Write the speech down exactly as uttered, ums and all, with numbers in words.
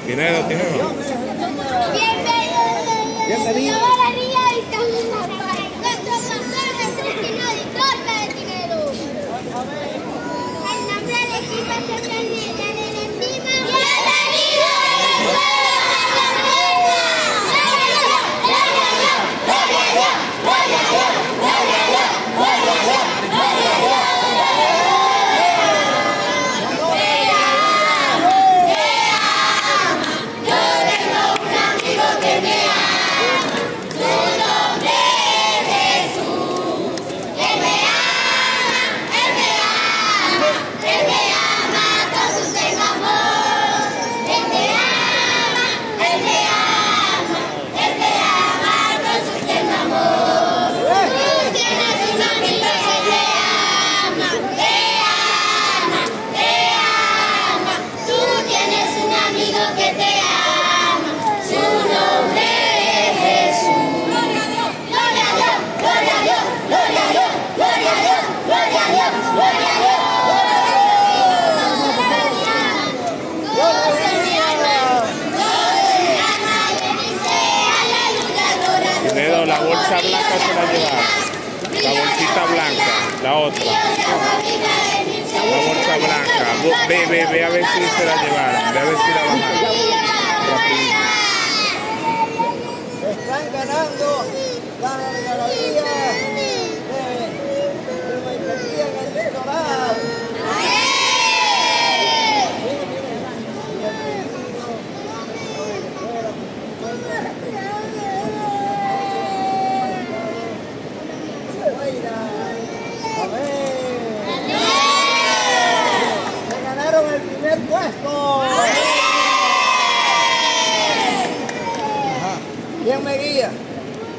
Tinedo, Tinedo. Bienvenido. La bolsa blanca se la llevaron. La bolsita blanca, la otra. La bolsa blanca. Ve, ve, ve a ver si se la llevaron. Ve a ver si la bajaron. Están ganando la ganadería de Maiquetía en el litoral. Se ganaron el primer puesto.